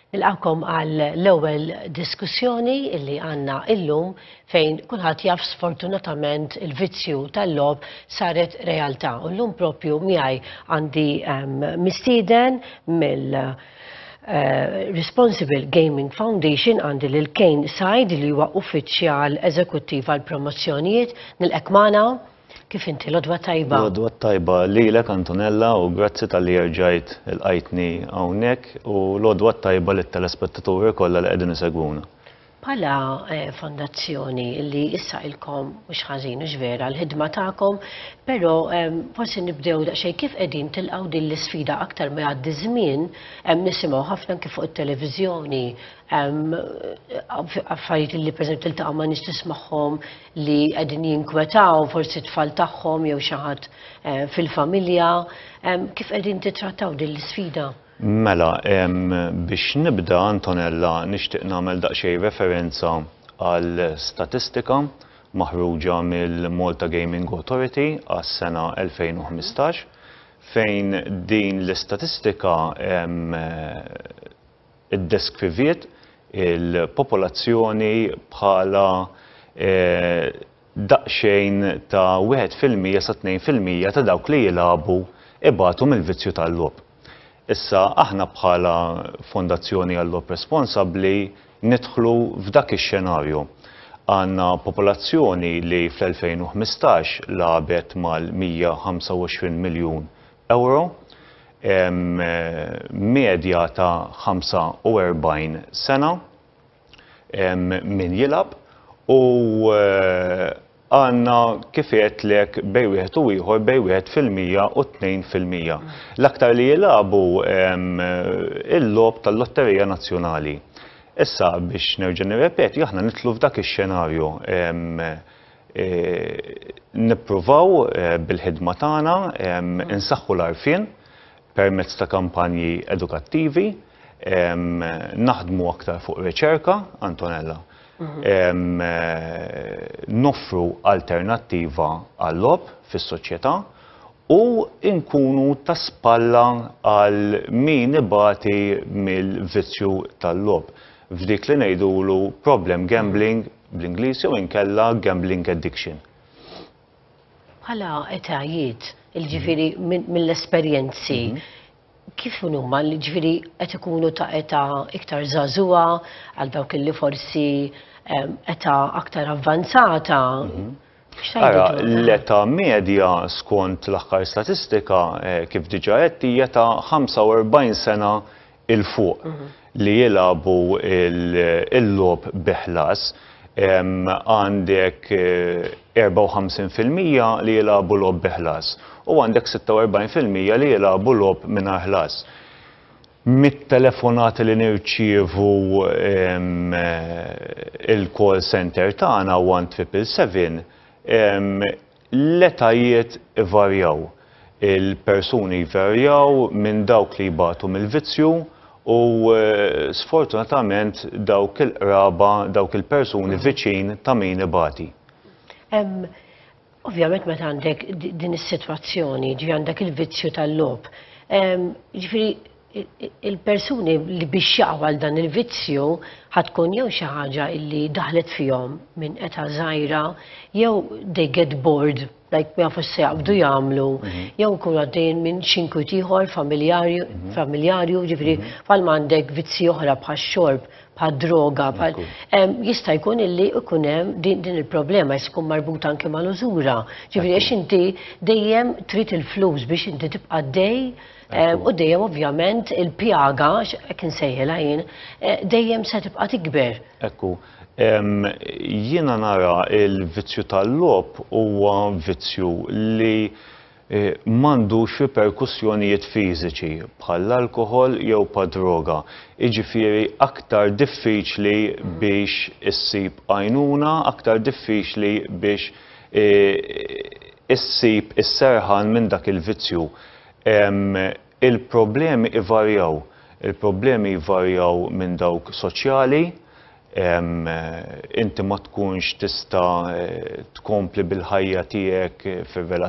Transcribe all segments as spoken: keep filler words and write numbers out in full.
Nilqawkom għal l-ewwel diskussjoni illi għandna illum fejn kulħadd jaf sfortunatament il-vizzju tal-lob saret realtà. U llum propju miegħi għandi mistieden mill Responsible Gaming Foundation għandi lil Kane Said li huwa uffiċjal eżekuttiv għal promozzjonijiet. Nilqek magħna. Kif inti, l-odwa tajba? L-odwa tajba lilek Antonella u grazzi tal-li rġajt il-qajtni hawnhekk u l-odwa tajba lit-telespettaturi kollha li qegħdin isegwuna. Bħala fondazzjoni li issa ilkom mhux ħażin mhux vera l-ħidma tagħkom, però forsi nibdew daqsxejn kif qegħdin tilqgħu din l-isfida aktar ma jgħaddi żmien nisimgħu ħafna kif fuq it-televiżjoni affarijiet li pereżempju tiltaqgħu ma' nies tismagħhom li qegħdin jinkwetaw forsi tfal tagħhom jew xi ħadd fil-familja. Kif qegħdin titrattaw din l-isfida? Mela, biex nibda Antonella nixtieq nagħmel daqsxejn referenza għal statistika maħruġa mill-Malta Gaming Authority għas-sena elfejn u ħmistax fejn din l-istatistika iddeskriviet il-popolazzjoni bħala daqsxejn ta' wieħed fil-mija sa tnejn fil-mija ta' dawk li jilagħbu ibatu mill-vizzju tal-lob. Issa aħna bħala fondazzjoni għall-lob responsabbli nidħlu f'dak ix-xenarju. Għandna popolazzjoni li fl-elfejn u ħmistax labet mal-mija ħamsa u għoxrin miljun euro, medja ta' ħamsa u erbgħin sena min jilab u għanna kifiet lek bej wieħed u ieħor bej wieħed fil-mija u tnejn fil-mija. L-aktar li jilabu il-lob tal-Lotterija Nazzjonali. Issa biex nerġa' nirrepeti aħna nitlu f'dak ix-xenarju nippruvaw bil-ħidma tagħna insaħħu l-għarfien permezz ta' kampanji edukattivi, naħdmu aktar fuq riċerka, Antonella. Noffru alternattiva għall-lob fis-soċjetà u nkunu ta' spalla għal min ibati mill-vizzju tal-lob. F'dik li ngħidulu problem gambling bl-Ingliż jew inkella gambling addiction. Bħala etajiet, il-ġifieri mill-esperjenzi, kif huma l-ġifieri qed ikunu ta' età iktar żagħżugħa għal dawk li forsi età aktar avvanzata? Ara, l-età medja skont l-aħħar statistika kif diġà qed hija ta' ħamsa u erbgħin sena il fuq li jilagħbu il-lob biħlas. Għandek erba' u ħamsin fil-mija li jilagħbu lob biħlas u għandek sitta u erbgħin fil-mija li jilagħbu lob mingħajr ħlas. Mit-telefonati li nirċievu il-call center tagħna one triple seven l-etajiet ivarjaw. Il-persuni jvarjaw minn dawk li jbatu mill-vizzju u sfortunatament dawk il-qraba, dawk il-persuni viċin ta' min ibati. Ovvjament meta għandek din is-sitwazzjoni, ġifieri għandek il-vizzju tal-lob, ġifieri il-persuni li biex jaqgħu għal dan il-vizzju ħadkun jew xi ħaġa li daħlet fihom minn età żgħira jew they get bored, like ma jafux se jaqbdu jagħmlu, jew ikunu għaddejjin minn x'inkwiet ieħor familjarju, ġifieri bħal m'għandek vizzi oħra bħax-xorb, bħad-droga, jista' jkun illi ikun hemm din il-problema jkun marbuta anke mal-użura. Ġifieri għax inti dejjem trid il-flus biex inti tibqa' dej u dejjem ovvjament il-pjaga hekk insejħilha jien dejjem se tibqa' tikber. Ekku. Jiena nara il-vizzju tal-lob huwa vizzju li m'għandux riperkussjonijiet fiżiċi bħall-alkoħol jew bħad-droga. Jiġifieri aktar diffiċli biex issib għajnuna, aktar diffiċli biex issib is-serħan minn dak il-vizzju. Il-problemi ivarjaw. Il-problemi jvarjaw minn dawk soċjali, inti ma tkunx tista' tkompli bil-ħajja tiegħek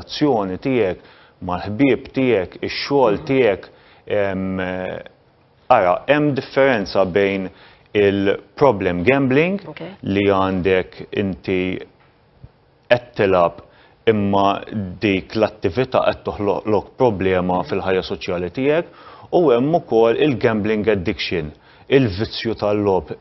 fir-relazzjoni tiegħek mal-ħbieb tiegħek, ix-xogħol tiegħek ara, hemm differenza bejn il-problem gambling Okay. li għandek inti qed tilab imma dik l-attività qed toħloq problema fil-ħajja soċjali tiegħek u hemm ukoll il-gambling addiction, il-vizzju tal-lob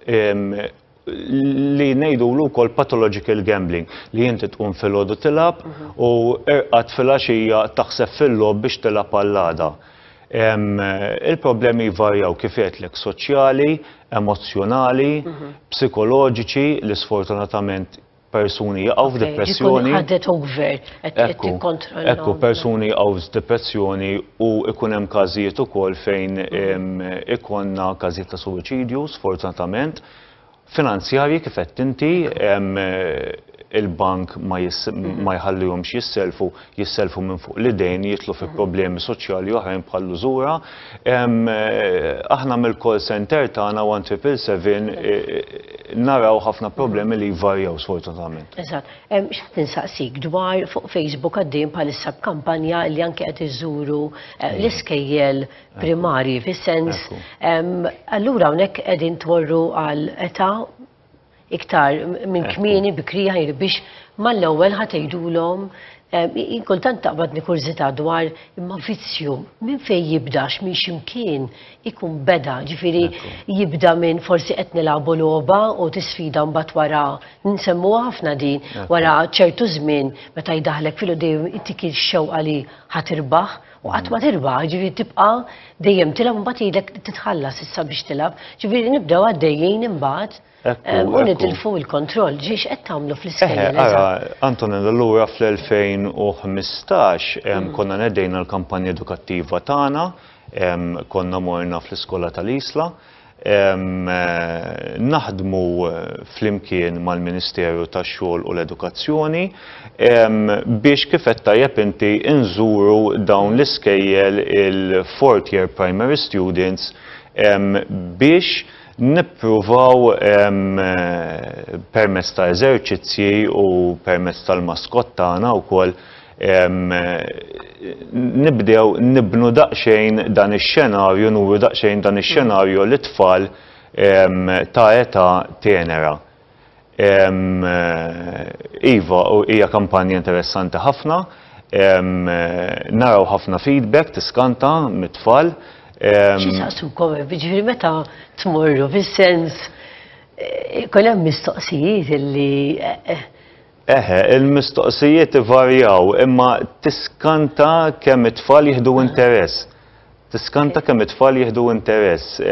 li ngħidulu wkoll pathological gambling li inti tkun filgħodu tilab u erqad filgħaxija taħseb fil-lob biex tilab għall-għada. Il-problemi jvarjaw kif qedlek soċjali, emozzjonali, psikoloġiċi li sfortunatament persuni jaqgħu f'depressjoni. Ħadet over, qed tikkontrolla. Ekku persuni jaqgħu f'depressjoni u ikun hemm każijiet ukoll fejn ikonna każijiet ta' suwiċidju sfortunatament. Finanzjarji kif qed inti il-bank ma jħallihomx jisselfu, jisselfu minn fuq l-idejn, jitlu fi problemi soċjali oħrajn bħal l-użura. Aħna mill-call center tagħna one triple seven naraw ħafna problemi li jvarjaw sfortunatament. Eżatt. X'qed insaqsik dwar fuq Facebook għaddejn bħalissa b'kampanja li anke qed iżuru l-iskejjel primarji fis-sens. Allura hawnhekk qegħdin tmorru għal età iktar minn kmieni bikrija biex mal-ewwel ħatejdulhom kultant taqbadni kurzita dwar imma vizzju minn fejn jibdax minn x'imkien ikun beda, ġifieri jibda minn forsi qed nilagħbu logħba u tisfida mbagħad wara nsemmuha ħafna din wara ċertu żmien meta jdaħlek filu dejjem intik ix-xewqa li ħatirbaħ u qatt ma tirbaħ, ġifieri tibqa' dejjem tilab mbagħad jgħidlek titħallas issa biex tilab, ġifieri nibdew għaddejjin imbagħad. U nitilfu il-kontroll, ġiex qed tagħmlu fl-iskejjel. Antonin, allura fl-elfejn u ħmistax konna nedejna l-kampanja edukattiva tagħna, konna morna fl-iskola tal-Isla, naħdmu flimkien mal-Ministeru tax-Xogħol u l-Edukazzjoni biex kif qed tajjeb inti inżuru dawn l-iskejjel il-fourth year primary students biex nippruvaw permezz ta' eżerċizzji u permezz tal-maskott tagħna wkoll nibdew nibnu daqsxejn dan ix-xenarju, nuru daqsxejn dan ix-xenarju li tfal ta' età tenera. Iva, hija kampanja interessanti ħafna, naraw ħafna feedback tiskanta mit-tfal. X'isaqsukom, ġifieri meta tmorru fis-sens ikoll hemm mistoqsijiet illi Eħe, il-mistoqsijiet ivarjaw, imma tiskanta kemm it-tfal jieħdu interess. Tiskanta kemm it-tfal jieħdu interess.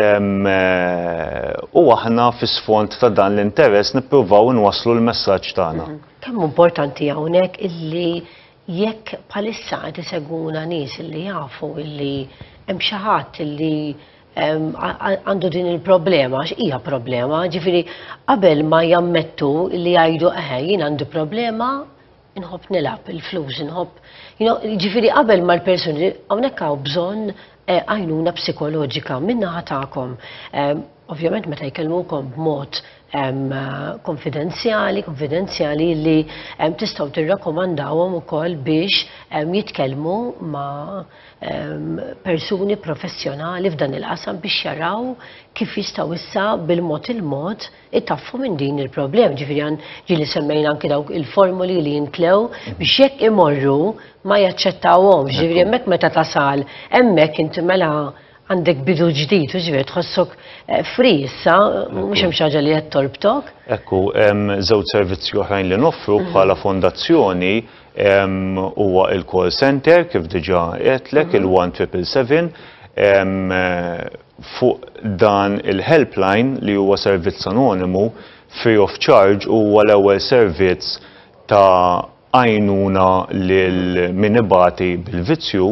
U aħna fis-sfond ta' dan l-interess nippruvaw nwasslu l-messaġġ tagħna. Kemm importanti hawnhekk illi jekk bħalissa qed isegwuna nies illi jafu illi hemm xi ħadd illi għandu din il-problema, x'hija problema, ġifieri qabel ma jammettu li jgħidu eħe jien għandi problema, inħobb nilab il-flus, inħobb. Ġifieri qabel ma l-persuni hawnhekk hawn bżonn għajnuna psikoloġika min-naħa tagħkom. Ovvjament meta jkellmukom b'mod konfidenzjali, konfidenzjali li tistgħu tirrakkomandawhom ukoll biex jitkellmu ma' persuni professjonali f'dan il-qasam biex jaraw kif jistgħu issa bil-mod il-mod itaffu minn din il-problem. Ġifieri ġieli semmejna anke dawk il-formuli li jintlew biex jekk imorru ma jaċċettawhomx. Ġifieri hemmhekk meta tasal, hemmhekk inti mela għandek bidu ġdid, u ġifieri tħossok free issa, mhux hemm xi ħaġa li qed torbtok. Ekku, hemm żewġ servizzi oħrajn li noffru bħala fondazzjoni huwa il-call center kif diġà qedtlek il-one triple seven fuq dan il-helpline li huwa servizz anonimu free of charge huwa l-ewwel servizz ta' għajnuna lil min ibati bil-vizzju.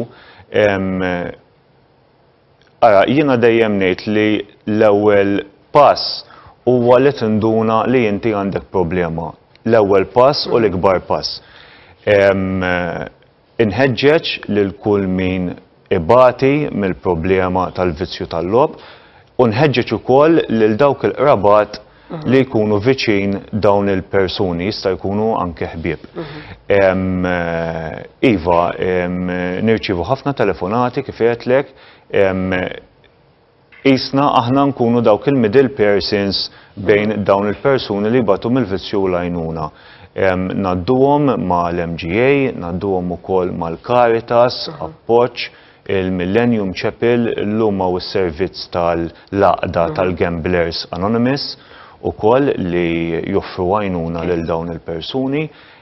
Ara, jiena dejjem ngħid li l-ewwel pass huwa li tinduna li inti għandek problema. L-ewwel pass u l-ikbar pass. Inħeġġeġ lil kull min ibati mill-problema tal-vizzju tal-lob u nħeġġeġ ukoll lil dawk il-qrabat li jkunu viċin dawn il-persuni, jista' jkunu anke ħbieb. Iva, nirċievu ħafna telefonati kif qedtlek, isna aħna nkunu dawk il-middle persons bejn dawn il-persuni li batu mill-vizzju l-għajnuna. Nadduhom mal-M G A, nadduhom ukoll mal-Caritas, appoġġ, il-Millennium Chapel, l-lumma u s-servizz tal-laqda tal-Gamblers Anonymous, ukoll li joffru għajnuna lil dawn il-persuni.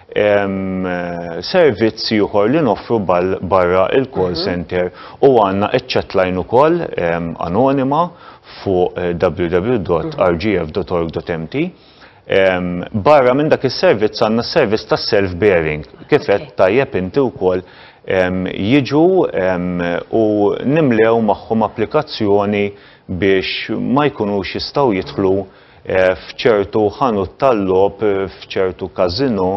Servizzi uħor li noffru barra il-call center u għanna iċ-chatline ukoll anonima fuq w w w dot r g f dot org dot m t. Barra minn dak is-servizz għandna s-servizz ta' self-bearing, kif qed tajjeb inti wkoll jiġu u nimlew magħhom applikazzjoni biex ma jkunux jistgħu jidħlu f'ċertu ħanut tal-logħob, f'ċertu kazino.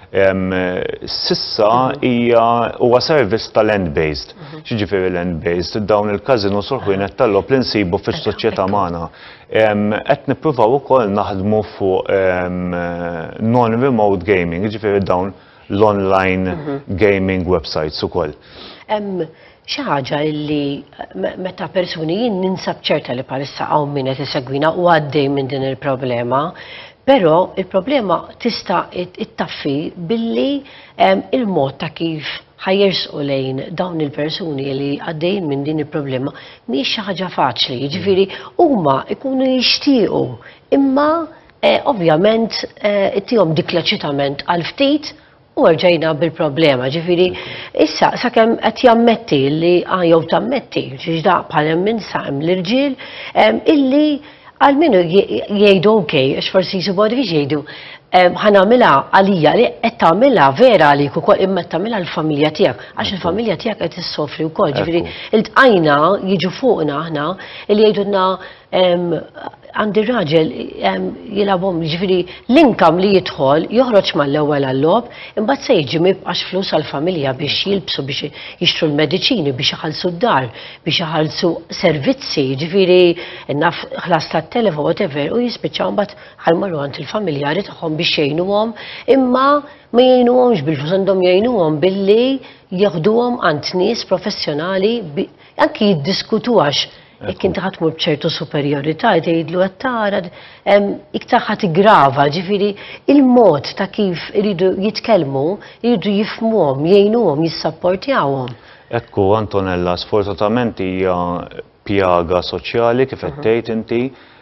Sissa hija huwa servizz ta' land-based. X'jiġifieri land-based? Dawn il-kazino sorħwienet tal-logħob li nsibu fis-soċjetà magħna. Qed nippruvaw ukoll naħdmu fuq non-remote gaming, jiġifieri dawn l-online gaming websites ukoll. Xi ħaġa li meta persuni jien ninsab ċerta li bħalissa hawn min qed isegwina u għaddej minn din il-problema, però il-problema tista' ittaffi billi il-mod ta' kif ħajjersqu lejn dawn il-persuni li għaddejjin minn din il-problema mhix xi ħaġa faċli. Jiġifieri huma jkunu jixtiequ imma ovvjament ittihom dik l-eċitament għal ftit u rġajna bil-problema. Ġifieri issa sakemm qed jammetti li jew tammetti ġiġda bħal minn saqem l-irġiel illi għal-minu jgħidu okej, għax forsi jisibu għadu jgħidu ħanamila għalija li qed tagħmilha vera għalik ukoll imma tagħmilha l-familja tiegħek għax il-familja tiegħek qed issofri wkoll. Ġifieri iltqajna jiġu fuqna aħna li jgħidulna għandi raġel jilabhom, ġifieri l-inkam li jidħol joħroġ mal-ewwel għall-logħob, imbagħad se jiġi mibqax flus għall-familja biex jilbsu biex jixtru l-mediċini, biex iħallsu d-dar, biex iħallsu servizzi, ġifieri naf ħlas tat-telefon whatever u jispiċċaw mbagħad ħalmorru għand il-familjari tagħhom biex jgħinuhom, imma ma jgħinuhomx bil-flus għandhom jgħinuhom billi jaħduhom għand nies professjonali anki jiddiskutu għax jekk inti ħadd tmur b'ċertu superjorità jgħidlu qed tara iktar ħadd iggrava, ġifieri il-mod ta' kif iridu jitkellmu, iridu jifhmuhom, jgħinuhom, jissapportjawhom. Ekku Antonella, sfortunatament hija pjaga soċjali kif qed tgħid inti.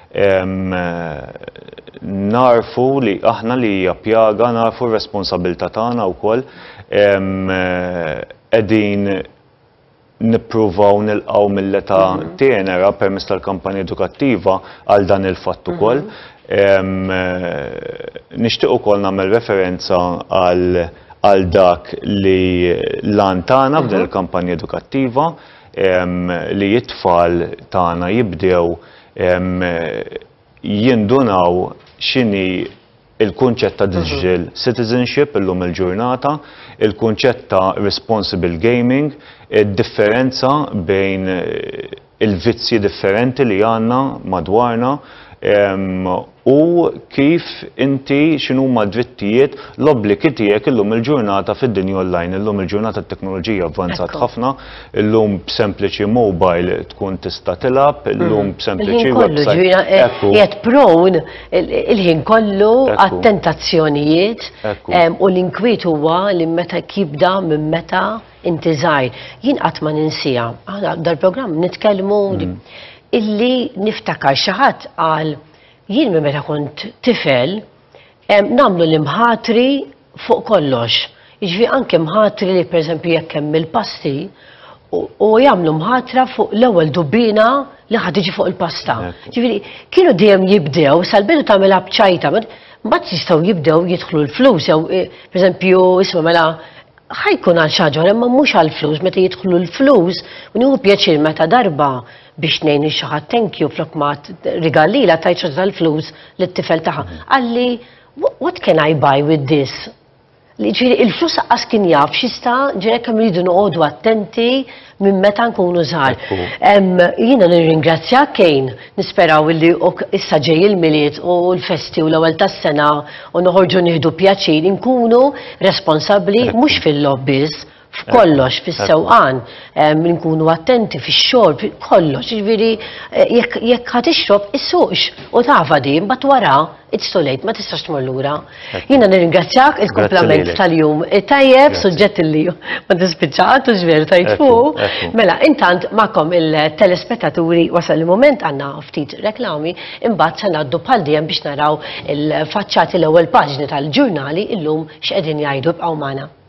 Narfu li aħna li hija pjaga, narfu r-responsabilità tagħna wkoll qegħdin nippruvaw nilqgħu mill-età tenera permezz tal-kampanja edukattiva għal dan il-fatt ukoll. Nixtieq ukoll nagħmel referenza għal dak li lan tagħna f'din il-kampanja edukattiva li it-tfal tagħna jibdew jindunaw x'inhi il-kunċett ta' digital citizenship illum il-ġurnata, il-kunċett ta' responsible gaming, id-differenza bejn il-vizzi differenti li għandna madwarna u kif inti x'inhu ma' drittijiet l-obbligi tiegħek illum il-ġurnata fid-dinja online, illum il-ġurnata t-teknoloġija avvanzat ħafna, illum b'sempliċi mobile tkun tista' tilab, illum b'sempliċi website. Qiegħed prown il-ħin kollu għat-tentazzjonijiet u l-inkwiet huwa li meta jibda minn meta inti żgħir. Jien qatt ma ninsija. Aħna dal-programm nitkellmu illi niftakar xi ħadd qal jien minn meta kont tifel nagħmlu l-imħatri fuq kollox. Jiġifieri anke mħatri li pereżempju jekk hemm il-pasti u jagħmlu mħatra fuq l-ewwel dubbina li ħad tiġi fuq il-pasta. Ġifieri kienu dejjem jibdew sal-bidu tagħmilha bċajta, mbagħad jistgħu jibdew jidħlu l-flus jew pereżempju isma' mela ħajkun għal xi ħaġa imma mhux għall flus meta jidħlu l-flus u nieħu pjaċir meta darba biex ngħin xi ħadd thank you flok ma rigalila tajt xi tal-flus lit-tifel tagħha. Għalli what can I buy with this? Ġifieri il-flus qaqqas kien jaf x'jista' ġieli kemm iridu noqogħdu attenti minn meta nkunu żgħar. Jiena nirringrazzjak kejn nisperaw li issa ġej il-miliet u l-festi u l-ewwel tas-sena u noħorġu nieħdu pjaċir inkunu responsabbli mhux fil-lobbies f'kollox, fis-sewqan, nkunu attenti fix-xorb, kollox, ġifieri jekk ħad tixrob issuqx u tafa di, mbagħad wara it's too late, ma tistax tmur lura. Jiena nirringrazzjak il-komplament tal-jum tajjeb, suġġett li ma tispiċċat u ġver tajt fuq. Mela, intant magħkom il-telespettaturi wasal il-moment għandna ftit reklami, imbagħad se ngħaddu bħal dejjem biex naraw il-faċċati l-ewwel paġni tal-ġurnali illum x'qegħdin jgħidu bqgħu magħna.